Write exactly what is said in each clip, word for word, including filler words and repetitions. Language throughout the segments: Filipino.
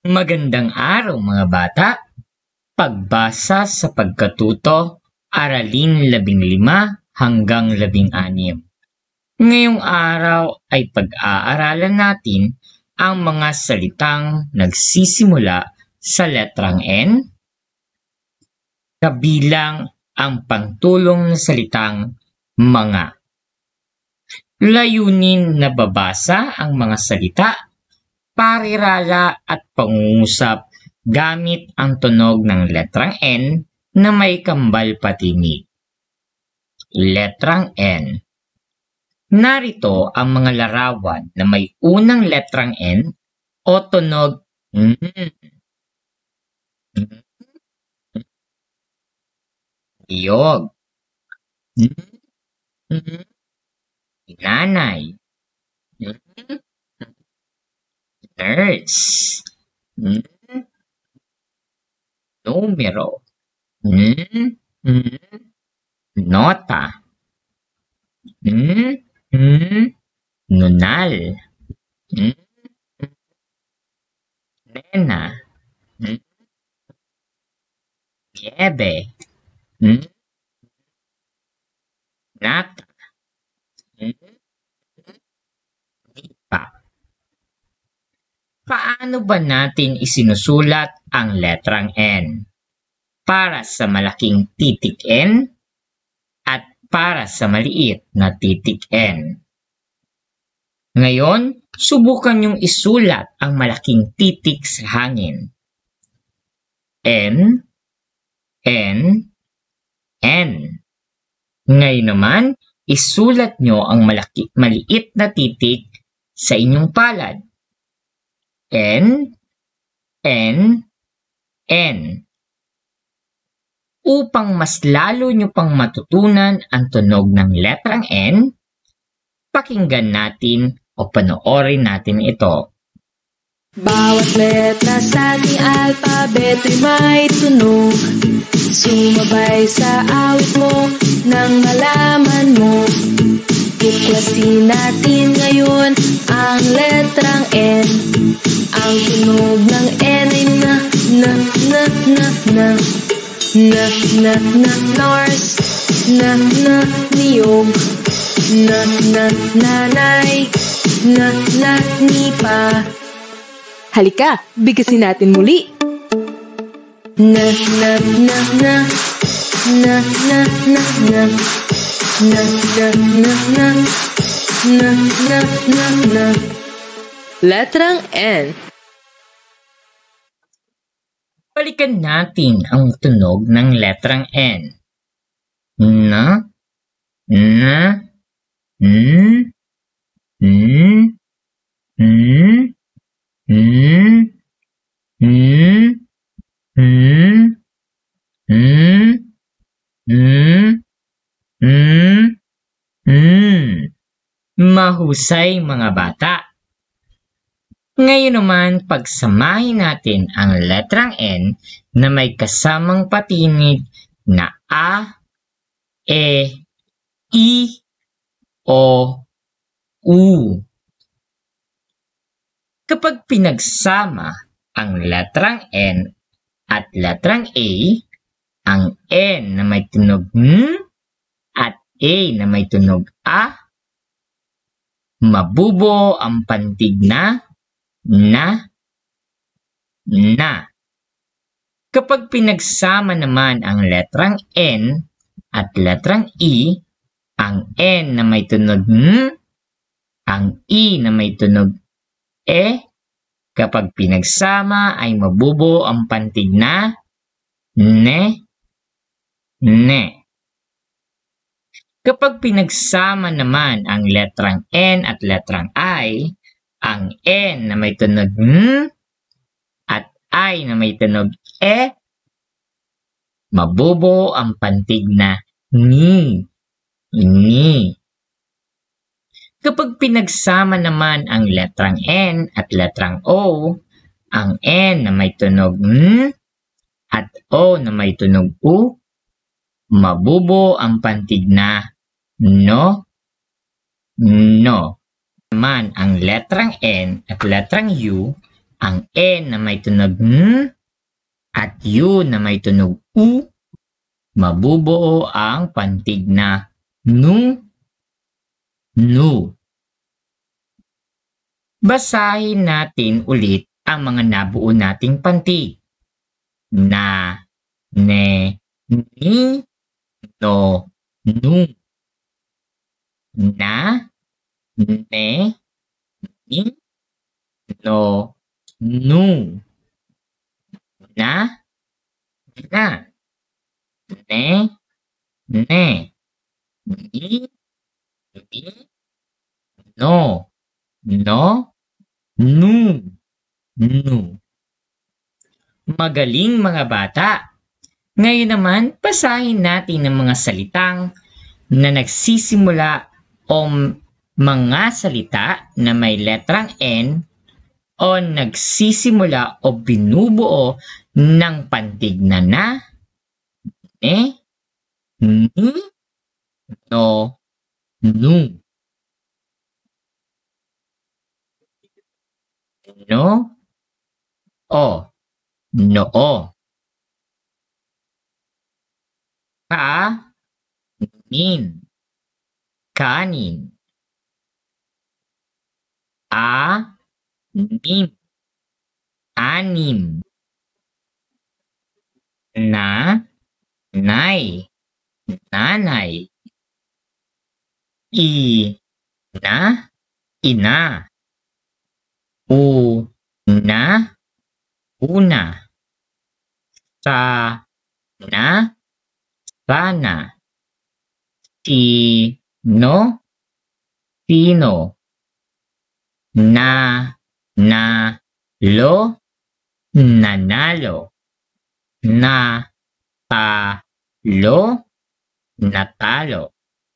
Magandang araw mga bata! Pagbasa sa pagkatuto, aralin labing lima hanggang labing anim. Ngayong araw ay pag-aaralan natin ang mga salitang nagsisimula sa letrang N, kabilang ang pangtulong na salitang mga. Layunin na babasa ang mga salita, parirala at pangungusap gamit ang tunog ng letrang N na may kambal patinig. Letrang N. Narito ang mga larawan na may unang letrang N o tunog N. Iyog. Nanay. Nurse. Numero. Nota. Nunal. Nena. Niebe. Nata. Nipa. Paano ba natin isinusulat ang letrang N? Para sa malaking titik N at para sa maliit na titik N. Ngayon, subukan niyong isulat ang malaking titik sa hangin. N, N, N. Ngayon naman, isulat niyo ang malaki, maliit na titik sa inyong palad. N, N, N. Upang mas lalo nyo pang matutunan ang tunog ng letrang N, pakinggan natin o panoorin natin ito. Bawat letra sa ating alpabeto'y may tunog. Sumabay sa awit mo nang malaman mo. Tuklasin natin ngayon ang letrang N. Ang tunog ng N ay na, na, na, na, na. Na, na, na, Norse. Na, na, niyog. Na, na, nanay. Na, na, nipa. Halika, bigkasin natin muli. Na, na, na, na. Na, na, na, na. Na, na, na, na. Na, na, na, na. Letrang N. Balikan natin ang tunog ng letrang N. Na, na, n, n, n, n, n, n, n, n, n, n. Mahusay mga bata. Ngayon naman, pagsamahin natin ang letrang N na may kasamang patinig na A, E, I, O, U. Kapag pinagsama ang letrang N at letrang A, ang N na may tunog N at A na may tunog A, mabubuo ang pantig na na, na. Kapag pinagsama naman ang letrang N at letrang I, ang N na may tunog N, ang I na may tunog E, kapag pinagsama ay mabubuo ang pantig na ne, ne. Kapag pinagsama naman ang letrang N at letrang I, ang N na may tunog N at I na may tunog E, mabubuo ang pantig na ni, ni. Kapag pinagsama naman ang letrang N at letrang O, ang N na may tunog N at O na may tunog U, mabubuo ang pantig na no, no. Naman ang letrang N at letrang U, ang N na may tunog N at U na may tunog U, mabubuo ang pantig na nu, nu. Basahin natin ulit ang mga nabuo nating pantig. Na, ne, ni, no, nu. Na, ne, ni, no, nu. Na, na, ne, ne, ni, ni, no, no, nu, nu. Magaling mga bata! Ngayon naman, basahin natin ang mga salitang na nagsisimula o mga salita na may letrang N o nagsisimula o binubuo ng pantig na na, ne, ni, no, nu. No, o, noo. Ka, nin, kanin. A, nim, anim. Na, nay, nanay. I, na, ina. U, na, una. Sa, na, sana. Si, no, sino. Na, na, lo, nanalo. Na, ta, lo, natalo.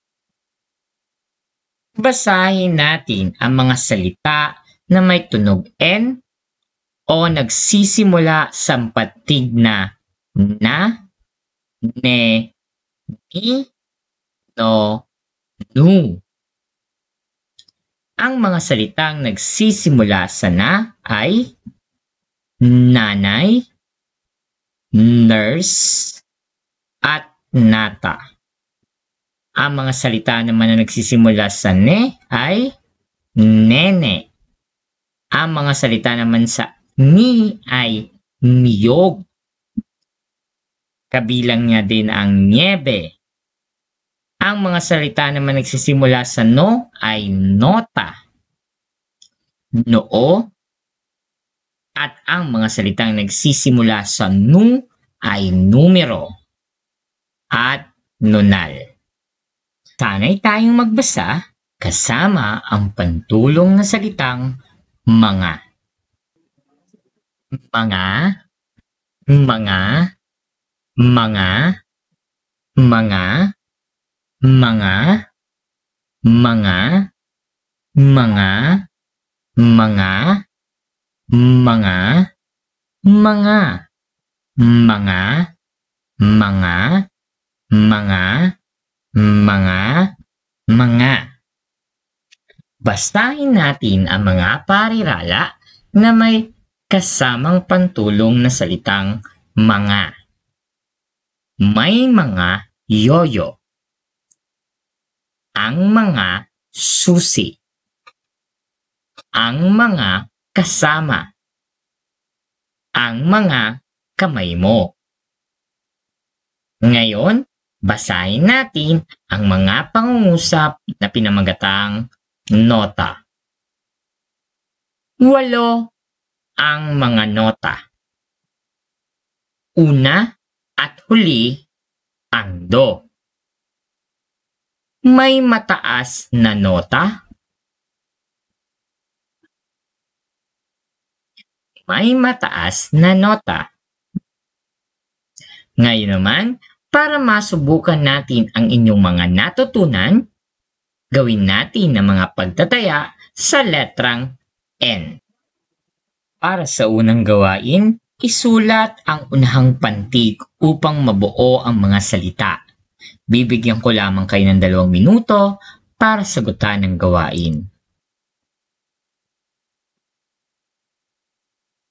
Basahin natin ang mga salita na may tunog N o nagsisimula sa pantig na na, ne, ni, no, nu. Ang mga salitang nagsisimula sa na ay nanay, nurse, at nata. Ang mga salita naman na nagsisimula sa ne ay nene. Ang mga salita naman sa ni ay niyog. Kabilang niya din ang niebe. Ang mga salita naman nagsisimula sa no ay nota, noo, at ang mga salitang nagsisimula sa nu ay numero at nunal. Sana'y tayong magbasa kasama ang pantulong na salitang mga. Mga, mga, mga, mga, mga, mga, mga, mga, mga, mga, mga, mga, mga, mga, mga. Basahin natin ang mga parirala na may kasamang pantulong na salitang mga. May mga yoyo. Ang mga susi. Ang mga kasama. Ang mga kamay mo. Ngayon, basahin natin ang mga pangungusap na pinamagatang nota. Walo ang mga nota. Una at huli ang do. May mataas na nota. May mataas na nota. Ngayon naman, para masubukan natin ang inyong mga natutunan, gawin natin ang mga pagtataya sa letrang N. Para sa unang gawain, isulat ang unahang pantig upang mabuo ang mga salita. Bibigyan ko lamang kayo ng dalawang minuto para sagutan ang gawain.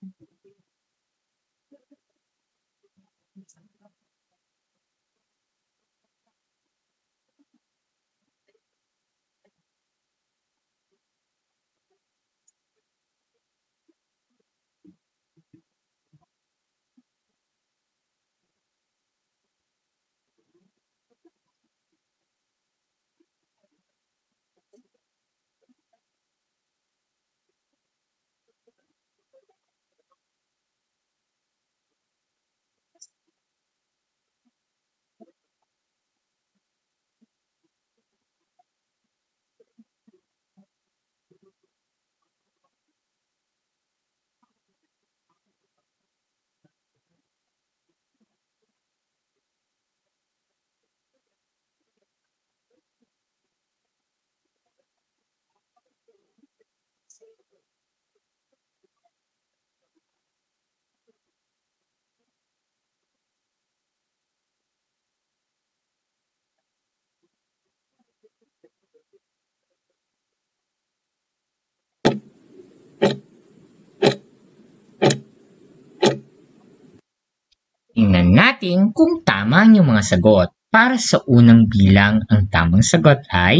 Tingnan natin kung tama ang iyong mga sagot. Para sa unang bilang, ang tamang sagot ay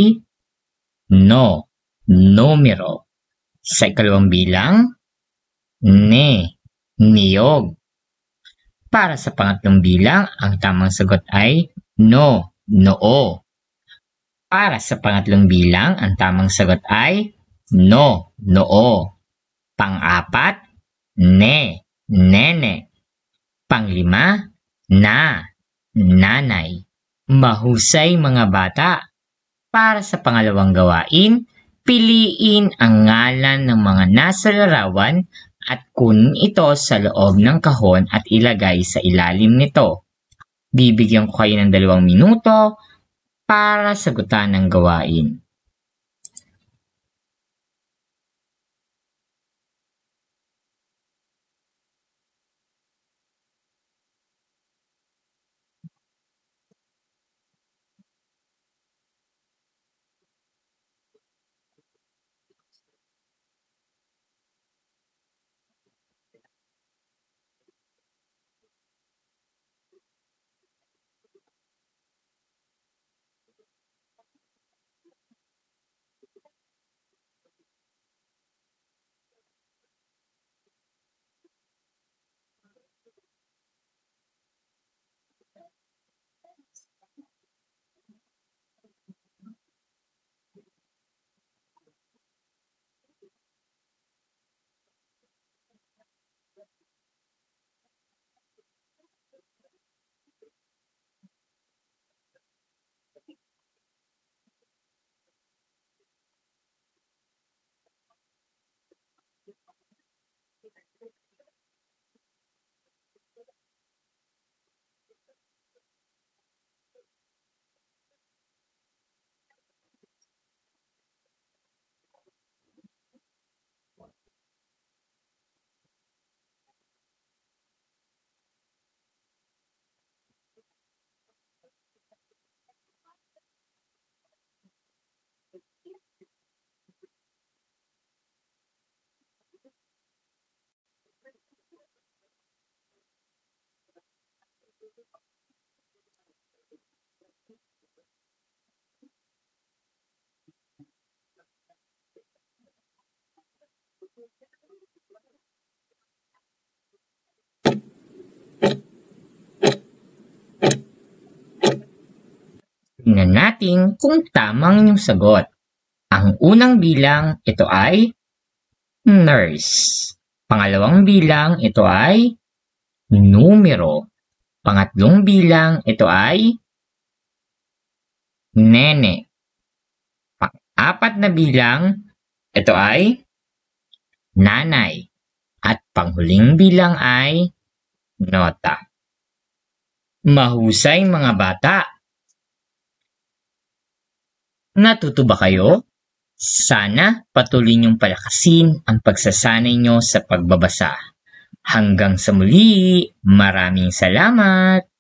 no, numero. Sa ikalawang bilang, ne, niyog. Para sa pangatlong bilang, ang tamang sagot ay no, noo. Para sa pangatlong bilang, ang tamang sagot ay no, noo. Pang-apat, ne, nene. Panglima, na, nanay. Mahusay mga bata. Para sa pangalawang gawain, piliin ang ngalan ng mga nasa larawan at kunin ito sa loob ng kahon at ilagay sa ilalim nito. Bibigyan ko kayo ng dalawang minuto para sagutan ang gawain. Tingnan natin kung tamang inyong sagot. Ang unang bilang, ito ay nurse. Pangalawang bilang, ito ay numero. Pangatlong bilang, ito ay nene. Pang-apat na bilang, ito ay nanay. At panghuling bilang ay nota. Mahusay mga bata. Natuto ba kayo? Sana patuloy niyong palakasin ang pagsasanay niyo sa pagbabasa. Hanggang sa muli, maraming salamat!